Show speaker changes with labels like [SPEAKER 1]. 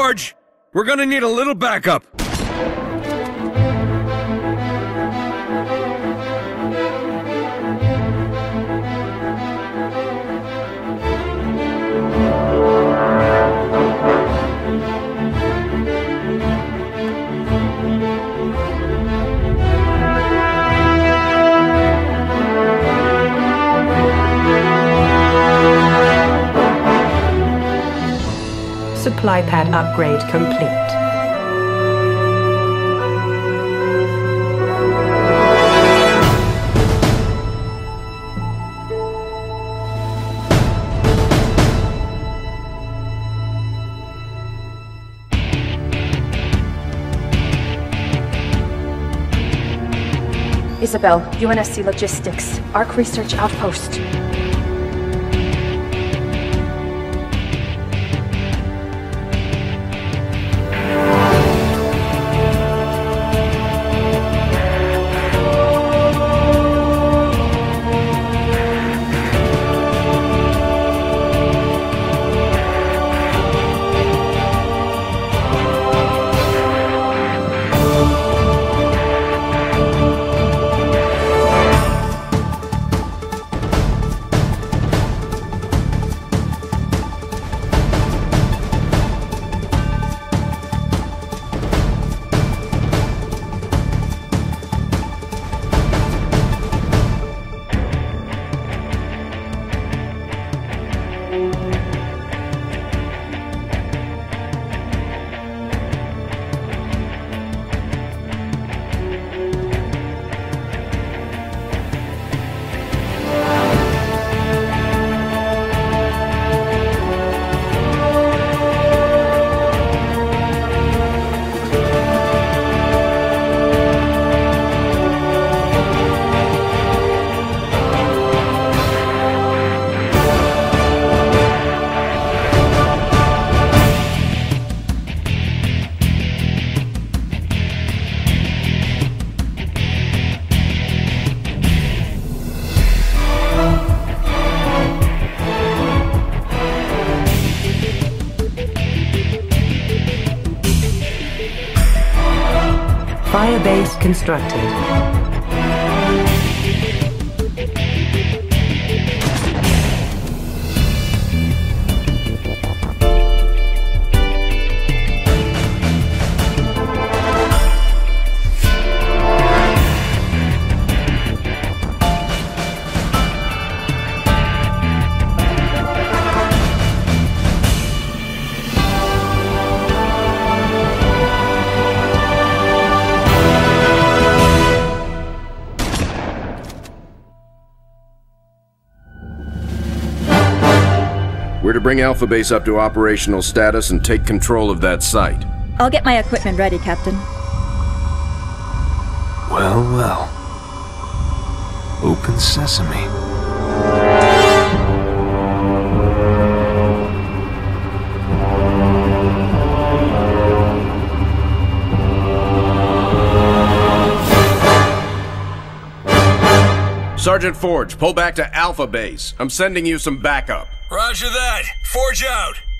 [SPEAKER 1] Forge! We're gonna need a little backup.
[SPEAKER 2] Supply pad upgrade complete.
[SPEAKER 3] Isabel, UNSC Logistics, Arc Research Outpost.
[SPEAKER 2] Firebase constructed.
[SPEAKER 1] We're to bring Alpha Base up to operational status and take control of that site.
[SPEAKER 4] I'll get my equipment ready, Captain.
[SPEAKER 5] Well, well. Open sesame.
[SPEAKER 1] Sergeant Forge, pull back to Alpha Base. I'm sending you some backup.
[SPEAKER 6] Roger that. Forge out.